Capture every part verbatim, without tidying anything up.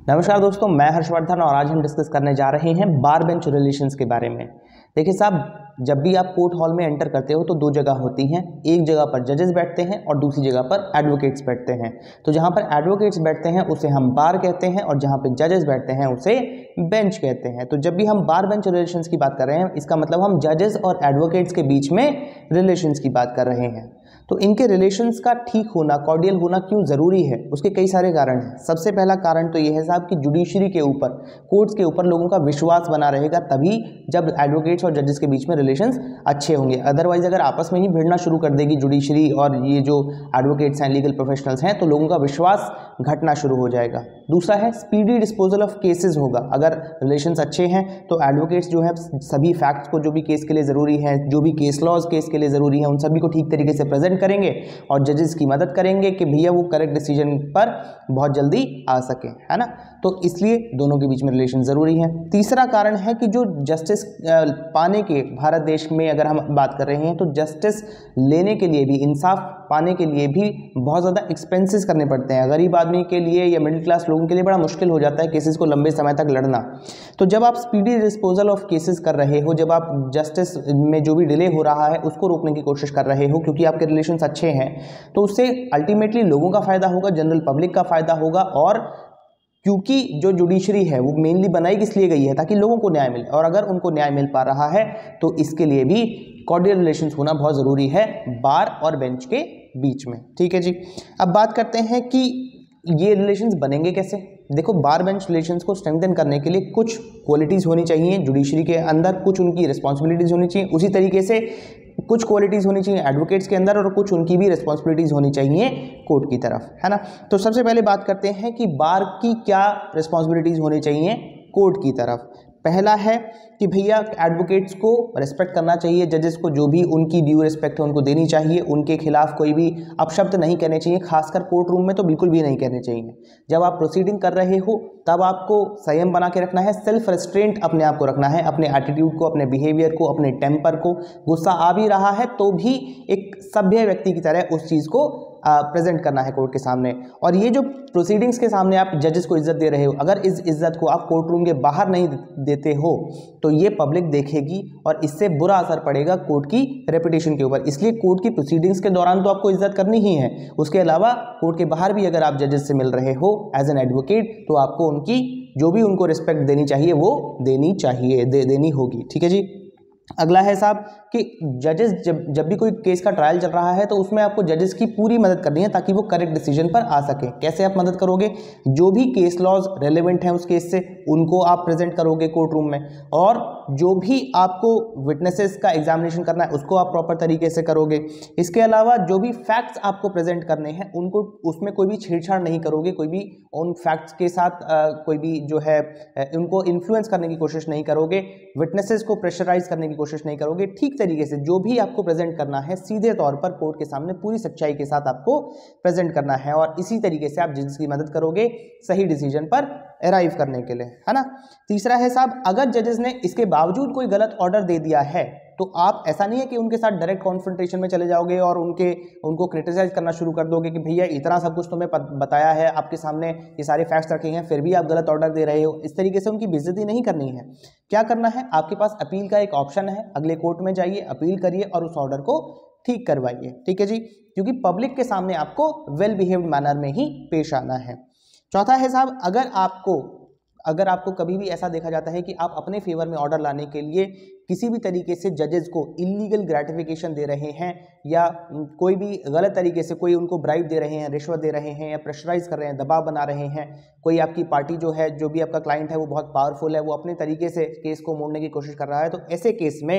नमस्कार दोस्तों, मैं हर्षवर्धन और आज हम डिस्कस करने जा रहे हैं बार बेंच रिलेशंस के बारे में। देखिए साहब, जब भी आप कोर्ट हॉल में एंटर करते हो तो दो जगह होती हैं। एक जगह पर जजेस बैठते हैं और दूसरी जगह पर एडवोकेट्स बैठते हैं। तो जहां पर एडवोकेट्स बैठते हैं उसे हम बार कहते हैं और जहां पर जजेस बैठते हैं उसे बेंच कहते हैं। तो जब भी हम बार बेंच रिलेशंस की बात कर रहे हैं, इसका मतलब हम जजेस और एडवोकेट्स के बीच में रिलेशंस की बात कर रहे हैं। तो इनके रिलेशंस का ठीक होना, कॉर्डियल होना क्यों ज़रूरी है, उसके कई सारे कारण हैं। सबसे पहला कारण तो ये है साहब कि जुडिशरी के ऊपर, कोर्ट्स के ऊपर लोगों का विश्वास बना रहेगा, तभी जब एडवोकेट्स और जजेस के बीच में रिलेशंस अच्छे होंगे। अदरवाइज अगर आपस में ही भिड़ना शुरू कर देगी जुडिशरी और ये जो एडवोकेट्स हैं, लीगल प्रोफेशनल्स हैं, तो लोगों का विश्वास घटना शुरू हो जाएगा। दूसरा है स्पीडी डिस्पोजल ऑफ केसेस होगा। अगर रिलेशंस अच्छे हैं तो एडवोकेट्स जो है सभी फैक्ट्स को, जो भी केस के लिए ज़रूरी है, जो भी केस लॉज केस के लिए ज़रूरी है, उन सभी को ठीक तरीके से प्रेजेंट करेंगे और जजेस की मदद करेंगे कि भैया वो करेक्ट डिसीजन पर बहुत जल्दी आ सके, है ना। तो इसलिए दोनों के बीच में रिलेशन ज़रूरी है। तीसरा कारण है कि जो जस्टिस पाने के, भारत देश में अगर हम बात कर रहे हैं तो जस्टिस लेने के लिए भी, इंसाफ पाने के लिए भी बहुत ज़्यादा एक्सपेंसेस करने पड़ते हैं। गरीब आदमी के लिए या मिडिल क्लास लोगों के लिए बड़ा मुश्किल हो जाता है केसेस को लंबे समय तक लड़ना। तो जब आप स्पीडी डिस्पोजल ऑफ केसेस कर रहे हो, जब आप जस्टिस में जो भी डिले हो रहा है उसको रोकने की कोशिश कर रहे हो, क्योंकि आपके रिलेशंस अच्छे हैं, तो उससे अल्टीमेटली लोगों का फ़ायदा होगा, जनरल पब्लिक का फ़ायदा होगा। और क्योंकि जो जुडिशरी है वो मेनली बनाई किस लिए गई है, ताकि लोगों को न्याय मिले, और अगर उनको न्याय मिल पा रहा है तो इसके लिए भी कॉर्डियल रिलेशंस होना बहुत ज़रूरी है बार और बेंच के बीच में। ठीक है जी। अब बात करते हैं कि ये रिलेशंस बनेंगे कैसे। देखो, बार बेंच रिलेशंस को स्ट्रेंथन करने के लिए कुछ क्वालिटीज़ होनी चाहिए जुडिशरी के अंदर, कुछ उनकी रिस्पॉन्सिबिलिटीज़ होनी चाहिए, उसी तरीके से कुछ क्वालिटीज़ होनी चाहिए एडवोकेट्स के अंदर और कुछ उनकी भी रिस्पॉन्सिबिलिटीज़ होनी चाहिए कोर्ट की तरफ, है ना। तो सबसे पहले बात करते हैं कि बार की क्या रिस्पॉन्सिबिलिटीज़ होनी चाहिए कोर्ट की तरफ। पहला है कि भैया एडवोकेट्स को रिस्पेक्ट करना चाहिए, जजेस को जो भी उनकी ड्यू रिस्पेक्ट है उनको देनी चाहिए, उनके खिलाफ कोई भी अपशब्द नहीं कहने चाहिए, खासकर कोर्ट रूम में तो बिल्कुल भी नहीं कहने चाहिए। जब आप प्रोसीडिंग कर रहे हो तब आपको संयम बना के रखना है, सेल्फ रेस्ट्रेंट अपने आप को रखना है, अपने एटीट्यूड को, अपने बिहेवियर को, अपने टेम्पर को। गुस्सा आ भी रहा है तो भी एक सभ्य व्यक्ति की तरह उस चीज़ को प्रेजेंट करना है कोर्ट के सामने। और ये जो प्रोसीडिंग्स के सामने आप जजेस को इज्जत दे रहे हो, अगर इस इज्जत को आप कोर्ट रूम के बाहर नहीं देते हो तो ये पब्लिक देखेगी और इससे बुरा असर पड़ेगा कोर्ट की रेपुटेशन के ऊपर। इसलिए कोर्ट की प्रोसीडिंग्स के दौरान तो आपको इज्जत करनी ही है, उसके अलावा कोर्ट के बाहर भी अगर आप जजेस से मिल रहे हो एज एन एडवोकेट तो आपको उनकी जो भी उनको रिस्पेक्ट देनी चाहिए वो देनी चाहिए, दे देनी होगी। ठीक है जी। अगला है साहब कि जजेस जब जब भी कोई केस का ट्रायल चल रहा है तो उसमें आपको जजेस की पूरी मदद करनी है ताकि वो करेक्ट डिसीजन पर आ सके। कैसे आप मदद करोगे? जो भी केस लॉज रेलेवेंट हैं उस केस से उनको आप प्रेजेंट करोगे कोर्ट रूम में, और जो भी आपको विटनेसेस का एग्जामिनेशन करना है उसको आप प्रॉपर तरीके से करोगे। इसके अलावा जो भी फैक्ट्स आपको प्रेजेंट करने हैं उनको, उसमें कोई भी छेड़छाड़ नहीं करोगे, कोई भी उन फैक्ट्स के साथ आ, कोई भी जो है उनको इन्फ्लुएंस करने की कोशिश नहीं करोगे, विटनेसेस को प्रेशराइज करने की कोशिश नहीं करोगे। ठीक तरीके से जो भी आपको प्रेजेंट करना है सीधे तौर पर कोर्ट के सामने पूरी सच्चाई के साथ आपको प्रेजेंट करना है, और इसी तरीके से आप जजेस की मदद करोगे सही डिसीजन पर अराइव करने के लिए, है ना। तीसरा है साहब, अगर जजेस ने इसके बावजूद कोई गलत ऑर्डर दे दिया है तो आप, ऐसा नहीं है कि उनके साथ डायरेक्ट कॉन्फ्रंटेशन में चले जाओगे और उनके उनको क्रिटिसाइज करना शुरू कर दोगे कि भैया इतना सब कुछ तुम्हें बताया है, आपके सामने ये सारे फैक्ट्स रखे हैं, फिर भी आप गलत ऑर्डर दे रहे हो। इस तरीके से उनकी बेइज्जती नहीं करनी है। क्या करना है, आपके पास अपील का एक ऑप्शन है, अगले कोर्ट में जाइए, अपील करिए और उस ऑर्डर को ठीक करवाइए। ठीक है जी, क्योंकि पब्लिक के सामने आपको वेल बिहेव्ड मैनर में ही पेश आना है। चौथा है साहब, अगर आपको अगर आपको कभी भी ऐसा देखा जाता है कि आप अपने फेवर में ऑर्डर लाने के लिए किसी भी तरीके से जजेस को इलीगल ग्रेटिफिकेशन दे रहे हैं, या कोई भी गलत तरीके से कोई उनको ब्राइब दे रहे हैं, रिश्वत दे रहे हैं, या प्रेशराइज कर रहे हैं, दबाव बना रहे हैं, कोई आपकी पार्टी जो है, जो भी आपका क्लाइंट है वो बहुत पावरफुल है, वो अपने तरीके से केस को मोड़ने की कोशिश कर रहा है, तो ऐसे केस में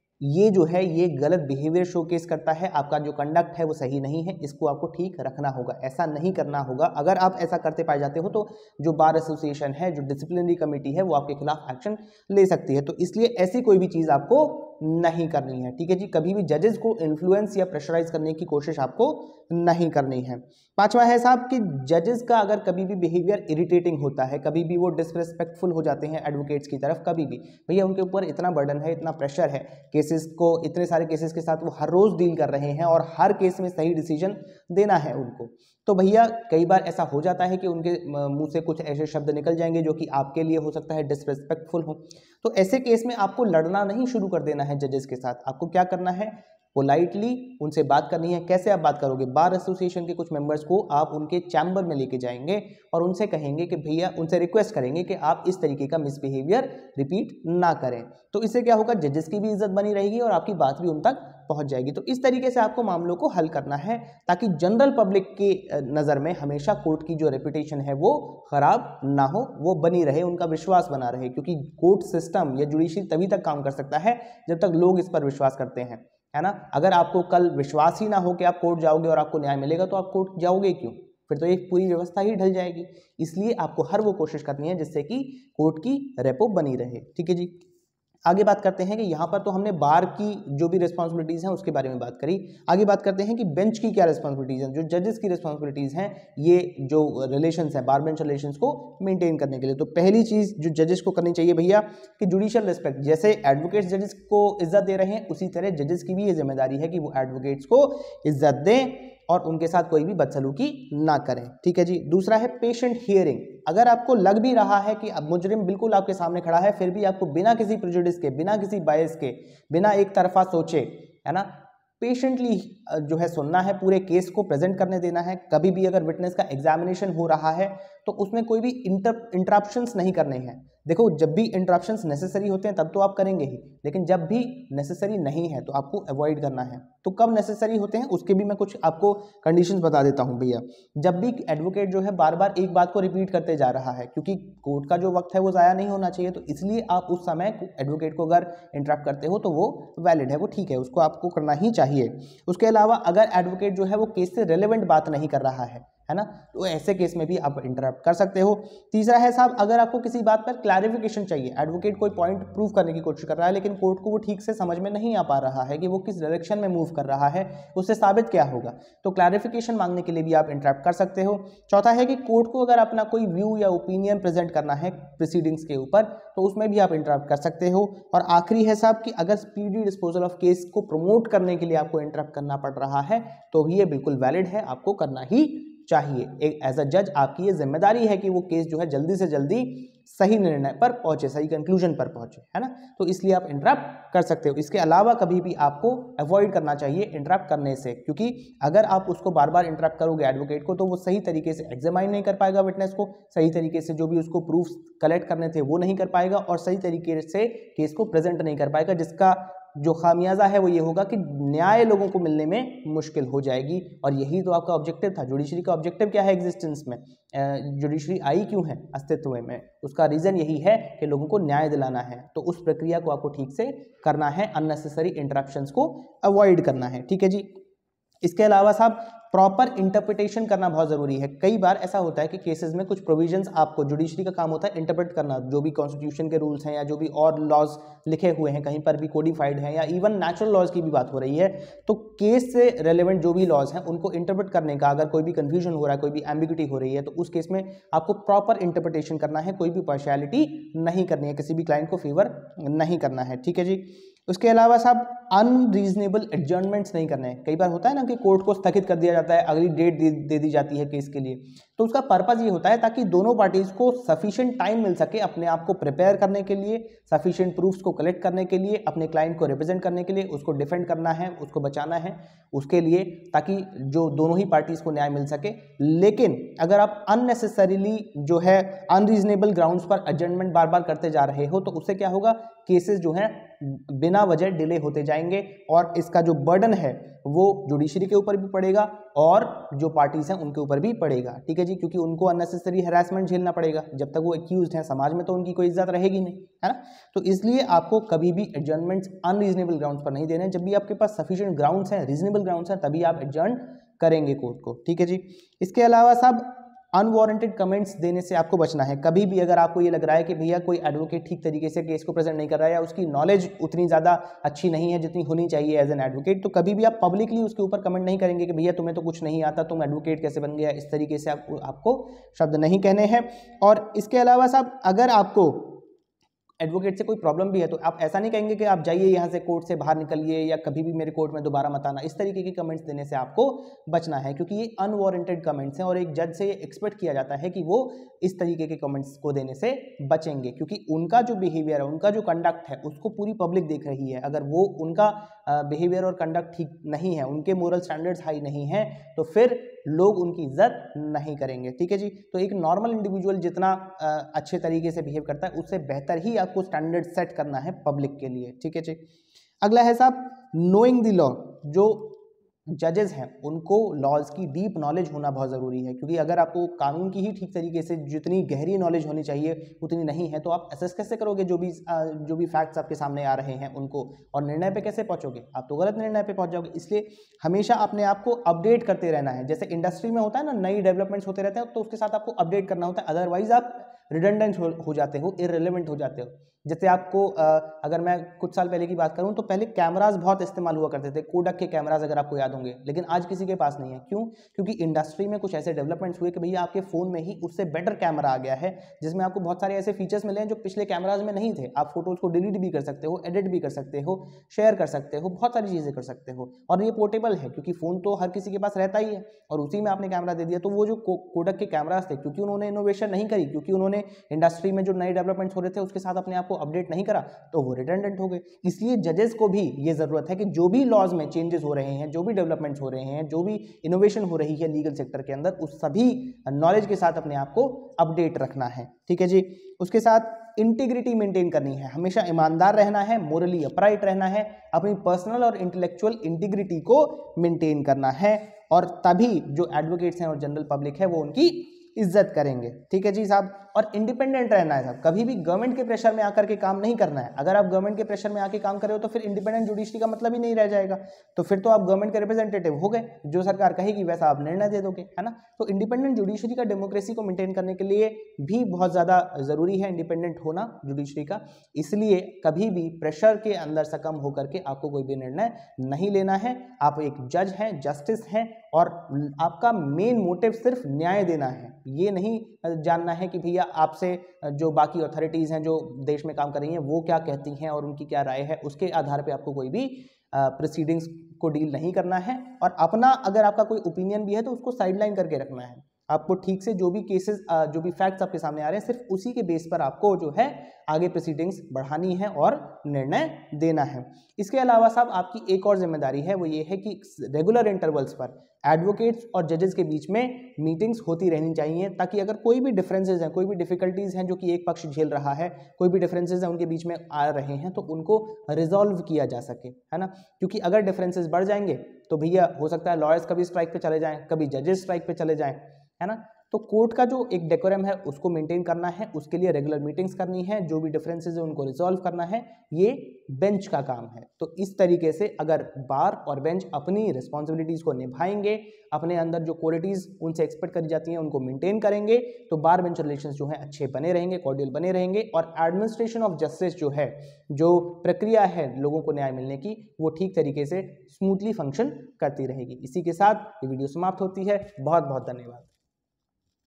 ये जो है ये गलत बिहेवियर शोकेस करता है, आपका जो कंडक्ट है वो सही नहीं है, इसको आपको ठीक रखना होगा, ऐसा नहीं करना होगा। अगर आप ऐसा करते पाए जाते हो तो जो बार एसोसिएशन है, जो डिसिप्लिनरी कमेटी है, वो आपके खिलाफ एक्शन ले सकती है। तो इसलिए ऐसी कोई भी चीज़ आपको नहीं करनी है। ठीक है जी, कभी भी जजेस को इन्फ्लुएंस या प्रेशराइज करने की कोशिश आपको नहीं करनी है। पांचवा है साहब कि जजेस का अगर कभी भी बिहेवियर इरिटेटिंग होता है, कभी भी वो डिसरिस्पेक्टफुल हो जाते हैं एडवोकेट्स की तरफ, कभी भी, भैया उनके ऊपर इतना बर्डन है, इतना प्रेशर है, केसेस को, इतने सारे केसेस के साथ वो हर रोज डील कर रहे हैं और हर केस में सही डिसीजन देना है उनको, तो भैया कई बार ऐसा हो जाता है कि उनके मुंह से कुछ ऐसे शब्द निकल जाएंगे जो कि आपके लिए हो सकता है डिसरिस्पेक्टफुल हो। तो ऐसे केस में आपको लड़ना नहीं शुरू कर देना है जजेस के साथ। आपको क्या करना है, पोलाइटली उनसे बात करनी है। कैसे आप बात करोगे, बार एसोसिएशन के कुछ मेंबर्स को आप उनके चैम्बर में लेके जाएंगे और उनसे कहेंगे कि भैया, उनसे रिक्वेस्ट करेंगे कि आप इस तरीके का मिसबिहेवियर रिपीट ना करें। तो इससे क्या होगा, जजेस की भी इज्जत बनी रहेगी और आपकी बात भी उन तक पहुंच जाएगी। तो इस तरीके से आपको मामलों को हल करना है ताकि जनरल पब्लिक की नज़र में हमेशा कोर्ट की जो रेपुटेशन है वो खराब ना हो, वो बनी रहे, उनका विश्वास बना रहे। क्योंकि कोर्ट सिस्टम या जुडिशरी तभी तक काम कर सकता है जब तक लोग इस पर विश्वास करते हैं, है ना। अगर आपको कल विश्वास ही ना हो कि आप कोर्ट जाओगे और आपको न्याय मिलेगा तो आप कोर्ट जाओगे क्यों, फिर तो ये पूरी व्यवस्था ही ढल जाएगी। इसलिए आपको हर वो कोशिश करनी है जिससे कि कोर्ट की रेपो बनी रहे। ठीक है जी, आगे बात करते हैं कि यहाँ पर तो हमने बार की जो भी रिस्पॉन्सिबिलिटीज़ हैं उसके बारे में बात करी। आगे बात करते हैं कि बेंच की क्या रिस्पॉन्सिबिलिटीज़ हैं, जो जजेस की रिस्पॉन्सिबिलिटीज़ हैं ये जो रिलेशंस हैं, बार बेंच रिलेशंस को मेंटेन करने के लिए। तो पहली चीज़ जो जजेस को करनी चाहिए भैया कि जुडिशियल रिस्पेक्ट। जैसे एडवोकेट्स जजेस को इज्जत दे रहे हैं, उसी तरह जजेस की भी ये जिम्मेदारी है कि वो एडवोकेट्स को इज्जत दें और उनके साथ कोई भी बदसलूकी ना करें। ठीक है जी। दूसरा है पेशेंट हियरिंग। अगर आपको लग भी रहा है कि अब मुजरिम बिल्कुल आपके सामने खड़ा है, फिर भी आपको बिना किसी प्रेजुडिस के, बिना किसी बायस के, बिना एक तरफा सोचे, है ना, पेशेंटली जो है सुनना है, पूरे केस को प्रेजेंट करने देना है। कभी भी अगर विटनेस का एग्जामिनेशन हो रहा है तो उसमें कोई भी इंटर इंटरप्शंस नहीं करने हैं। देखो, जब भी इंटरप्शंस नेसेसरी होते हैं तब तो आप करेंगे ही, लेकिन जब भी नेसेसरी नहीं है तो आपको अवॉइड करना है। तो कब नेसेसरी होते हैं उसके भी मैं कुछ आपको कंडीशंस बता देता हूं भैया। जब भी एडवोकेट जो है बार बार एक बात को रिपीट करते जा रहा है, क्योंकि कोर्ट का जो वक्त है वो ज़ाया नहीं होना चाहिए, तो इसलिए आप उस समय एडवोकेट को अगर इंटरप्ट करते हो तो वो वैलिड है, वो ठीक है, उसको आपको करना ही चाहिए। उसके अलावा अगर एडवोकेट जो है वो केस से रेलेवेंट बात नहीं कर रहा है, है ना, तो ऐसे केस में भी आप इंटरप्ट कर सकते हो। तीसरा है साहब, अगर आपको किसी बात पर क्लैरिफिकेशन चाहिए, एडवोकेट कोई पॉइंट प्रूव करने की कोशिश कर रहा है लेकिन कोर्ट को वो ठीक से समझ में नहीं आ पा रहा है कि वो किस डायरेक्शन में मूव कर रहा है, उससे साबित क्या होगा, तो क्लैरिफिकेशन मांगने के लिए भी आप इंटरप्ट कर सकते हो। चौथा है कि कोर्ट को अगर अपना कोई व्यू या ओपिनियन प्रेजेंट करना है प्रोसीडिंग्स के ऊपर तो उसमें भी आप इंटरप्ट कर सकते हो। और आखिरी है साहब कि अगर स्पीडी डिस्पोजल ऑफ केस को प्रमोट करने के लिए आपको इंटरप्ट करना पड़ रहा है तो भी ये बिल्कुल वैलिड है, आपको करना ही चाहिए। एक एज अ जज आपकी ये जिम्मेदारी है कि वो केस जो है जल्दी से जल्दी सही निर्णय पर पहुंचे, सही कंक्लूजन पर पहुंचे, है ना, तो इसलिए आप इंटरप्ट कर सकते हो। इसके अलावा कभी भी आपको अवॉइड करना चाहिए इंटरप्ट करने से, क्योंकि अगर आप उसको बार बार इंटरप्ट करोगे एडवोकेट को तो वो सही तरीके से एग्जामाइन नहीं कर पाएगा विटनेस को, सही तरीके से जो भी उसको प्रूफ कलेक्ट करने थे वो नहीं कर पाएगा और सही तरीके से केस को प्रेजेंट नहीं कर पाएगा, जिसका जो खामियाजा है वो ये होगा कि न्याय लोगों को मिलने में मुश्किल हो जाएगी। और यही तो आपका ऑब्जेक्टिव था। जुडिशरी का ऑब्जेक्टिव क्या है एग्जिस्टेंस में, जुडिशरी आई क्यों है अस्तित्व में, उसका रीज़न यही है कि लोगों को न्याय दिलाना है। तो उस प्रक्रिया को आपको ठीक से करना है, अननेसेसरी इंटरप्शंस को अवॉइड करना है। ठीक है जी। इसके अलावा साहब प्रॉपर इंटरप्रिटेशन करना बहुत ज़रूरी है। कई बार ऐसा होता है कि केसेस में कुछ प्रोविजंस, आपको जुडिशरी का काम होता है इंटरप्रेट करना, जो भी कॉन्स्टिट्यूशन के रूल्स हैं या जो भी और लॉज लिखे हुए हैं कहीं पर भी कोडिफाइड हैं, या इवन नेचुरल लॉज की भी बात हो रही है, तो केस से रेलेवेंट जो भी लॉज हैं उनको इंटरप्रेट करने का अगर कोई भी कन्फ्यूजन हो रहा है, कोई भी एम्बिग्यूटी हो रही है, तो उस केस में आपको प्रॉपर इंटरप्रिटेशन करना है, कोई भी पार्शियलिटी नहीं करनी है, किसी भी क्लाइंट को फेवर नहीं करना है। ठीक है जी। उसके अलावा साहब अनरीजनेबल एडजर्नमेंट्स नहीं करने हैं। कई बार होता है ना कि कोर्ट को स्थगित कर दिया जाता है, अगली डेट दे, दे दी जाती है केस के लिए, तो उसका पर्पज़ ये होता है ताकि दोनों पार्टीज़ को सफिशिएंट टाइम मिल सके अपने आप को प्रिपेयर करने के लिए, सफिशिएंट प्रूफ्स को कलेक्ट करने के लिए, अपने क्लाइंट को रिप्रेजेंट करने के लिए, उसको डिफेंड करना है, उसको बचाना है, उसके लिए, ताकि जो दोनों ही पार्टीज़ को न्याय मिल सके। लेकिन अगर आप अननेसेसरीली जो है अनरीजनेबल ग्राउंड्स पर एडजर्नमेंट बार बार करते जा रहे हो तो उससे क्या होगा, केसेस जो हैं बिना वजह डिले होते जाएंगे और इसका जो बर्डन है वो जुडिशरी के ऊपर भी पड़ेगा और जो पार्टीज हैं उनके ऊपर भी पड़ेगा। ठीक है जी, क्योंकि उनको अननेसेसरी हैरेसमेंट झेलना पड़ेगा। जब तक वो एक्यूज्ड हैं समाज में तो उनकी कोई इज्जत रहेगी नहीं, है ना। तो इसलिए आपको कभी भी एडजर्नमेंट्स अनरीजनेबल ग्राउंड्स पर नहीं देने। जब भी आपके पास सफिशिएंट ग्राउंड्स हैं, रीजनेबल ग्राउंड्स हैं, तभी आप एडजर्न करेंगे कोर्ट को। ठीक है जी। इसके अलावा साहब अनवारंटेड कमेंट्स देने से आपको बचना है। कभी भी अगर आपको ये लग रहा है कि भैया कोई एडवोकेट ठीक तरीके से केस को प्रेजेंट नहीं कर रहा है या उसकी नॉलेज उतनी ज़्यादा अच्छी नहीं है जितनी होनी चाहिए एज एन एडवोकेट, तो कभी भी आप पब्लिकली उसके ऊपर कमेंट नहीं करेंगे कि भैया तुम्हें तो कुछ नहीं आता, तुम एडवोकेट कैसे बन गया। इस तरीके से आपको आपको शब्द नहीं कहने हैं। और इसके अलावा साहब अगर आपको एडवोकेट से कोई प्रॉब्लम भी है तो आप ऐसा नहीं कहेंगे कि आप जाइए यहाँ से कोर्ट से बाहर निकलिए या कभी भी मेरे कोर्ट में दोबारा मत आना। इस तरीके के कमेंट्स देने से आपको बचना है, क्योंकि ये अनवारंटेड कमेंट्स हैं और एक जज से ये एक्सपेक्ट किया जाता है कि वो इस तरीके के कमेंट्स को देने से बचेंगे, क्योंकि उनका जो बिहेवियर है, उनका जो कंडक्ट है, उसको पूरी पब्लिक देख रही है। अगर वो उनका बिहेवियर और कंडक्ट ठीक नहीं है, उनके मोरल स्टैंडर्ड्स हाई नहीं है, तो फिर लोग उनकी इज्जत नहीं करेंगे। ठीक है जी। तो एक नॉर्मल इंडिविजुअल जितना अच्छे तरीके से बिहेव करता है, उससे बेहतर ही आपको स्टैंडर्ड सेट करना है पब्लिक के लिए। ठीक है जी। अगला है साहब नोइंग द लॉ। जो जजेस हैं उनको लॉज की डीप नॉलेज होना बहुत ज़रूरी है, क्योंकि अगर आपको कानून की ही ठीक तरीके से जितनी गहरी नॉलेज होनी चाहिए उतनी नहीं है, तो आप असेस कैसे करोगे जो भी जो भी फैक्ट्स आपके सामने आ रहे हैं उनको, और निर्णय पे कैसे पहुंचोगे? आप तो गलत निर्णय पे पहुंच जाओगे। इसलिए हमेशा अपने आप को अपडेट करते रहना है। जैसे इंडस्ट्री में होता है ना, नई डेवलपमेंट्स होते रहते हैं, तो उसके साथ आपको अपडेट करना होता है, अदरवाइज आप रिडंडेंट हो, हो जाते हो, इररिलेवेंट हो जाते हो। जैसे आपको अगर मैं कुछ साल पहले की बात करूं तो पहले कैमरास बहुत इस्तेमाल हुआ करते थे, कोडक के कैमरास अगर आपको याद होंगे, लेकिन आज किसी के पास नहीं है। क्यों? क्योंकि इंडस्ट्री में कुछ ऐसे डेवलपमेंट्स हुए कि भैया आपके फ़ोन में ही उससे बेटर कैमरा आ गया है, जिसमें आपको बहुत सारे ऐसे फीचर्स मिले हैं जो पिछले कैमराज में नहीं थे। आप फोटोज़ को डिलीट भी कर सकते हो, एडिट भी कर सकते हो, शेयर कर सकते हो, बहुत सारी चीज़ें कर सकते हो। और ये पोर्टेबल है, क्योंकि फ़ोन तो हर किसी के पास रहता ही है, और उसी में आपने कैमरा दे दिया। तो वो जो कोडक के कैमराज थे, क्योंकि उन्होंने इनोवेशन नहीं करी, क्योंकि उन्होंने इंडस्ट्री में जो नए डेवलपमेंट्स हो रहे थे उसके साथ अपने आप को अपडेट नहीं करा, तो वो रिडंडेंट हो गए। इसलिए जजेस को भी ये जरूरत है कि जो भी लॉज में चेंजेस हो रहे हैं, जो भी डेवलपमेंट्स हो रहे हैं, जो भी इनोवेशन हो रही है लीगल सेक्टर के अंदर, उस सभी नॉलेज के साथ अपने आप को अपडेट रखना है। ठीक है जी। उसके साथ इंटीग्रिटी मेंटेन करनी है, हमेशा ईमानदार रहना है, मोरली अपराइट रहना है, अपनी पर्सनल और इंटेलेक्चुअल इंटीग्रिटी को मेंटेन करना है, और तभी जो एडवोकेट्स हैं और जनरल पब्लिक है वो उनकी इज्जत करेंगे। ठीक है जी साहब। और इंडिपेंडेंट रहना है साहब, कभी भी गवर्नमेंट के प्रेशर में आकर के काम नहीं करना है। अगर आप गवर्नमेंट के प्रेशर में आके काम कर रहे हो तो फिर इंडिपेंडेंट जुडिशरी का मतलब ही नहीं रह जाएगा, तो फिर तो आप गवर्नमेंट के रिप्रेजेंटेटिव हो गए, जो सरकार कहेगी वैसा आप निर्णय दे दोगे, है ना। तो इंडिपेंडेंट जुडिशरी का डेमोक्रेसी को मेंटेन करने के लिए भी बहुत ज़्यादा ज़रूरी है इंडिपेंडेंट होना जुडिशरी का। इसलिए कभी भी प्रेशर के अंदर सकम होकर के आपको कोई भी निर्णय नहीं लेना है। आप एक जज हैं, जस्टिस हैं, और आपका मेन मोटिव सिर्फ न्याय देना है। ये नहीं जानना है कि भैया आपसे जो बाकी अथॉरिटीज़ हैं जो देश में काम कर रही हैं वो क्या कहती हैं और उनकी क्या राय है, उसके आधार पे आपको कोई भी प्रोसीडिंग्स को डील नहीं करना है। और अपना अगर आपका कोई ओपिनियन भी है तो उसको साइडलाइन करके रखना है। आपको ठीक से जो भी केसेस, जो भी फैक्ट्स आपके सामने आ रहे हैं, सिर्फ उसी के बेस पर आपको जो है आगे प्रोसीडिंग्स बढ़ानी है और निर्णय देना है। इसके अलावा साहब आपकी एक और जिम्मेदारी है, वो ये है कि रेगुलर इंटरवल्स पर एडवोकेट्स और जजेस के बीच में मीटिंग्स होती रहनी चाहिए, ताकि अगर कोई भी डिफरेंसेस हैं, कोई भी डिफिकल्टीज हैं जो कि एक पक्ष झेल रहा है, कोई भी डिफरेंसेस हैं उनके बीच में आ रहे हैं, तो उनको रिजॉल्व किया जा सके, है ना। क्योंकि अगर डिफरेंसेस बढ़ जाएंगे तो भैया हो सकता है लॉयर्स कभी स्ट्राइक पे चले जाएं, कभी जजेस स्ट्राइक पे चले जाएं, है ना। तो कोर्ट का जो एक डेकोरम है उसको मेंटेन करना है, उसके लिए रेगुलर मीटिंग्स करनी है, जो भी डिफरेंसेस है उनको रिजॉल्व करना है, ये बेंच का काम है। तो इस तरीके से अगर बार और बेंच अपनी रिस्पॉन्सिबिलिटीज को निभाएंगे, अपने अंदर जो क्वालिटीज उनसे एक्सपेक्ट करी जाती हैं उनको मेंटेन करेंगे, तो बार बेंच रिलेशंस जो है अच्छे बने रहेंगे, कॉर्डियल बने रहेंगे, और एडमिनिस्ट्रेशन ऑफ जस्टिस जो है, जो प्रक्रिया है लोगों को न्याय मिलने की, वो ठीक तरीके से स्मूथली फंक्शन करती रहेगी। इसी के साथ ये वीडियो समाप्त होती है। बहुत बहुत धन्यवाद।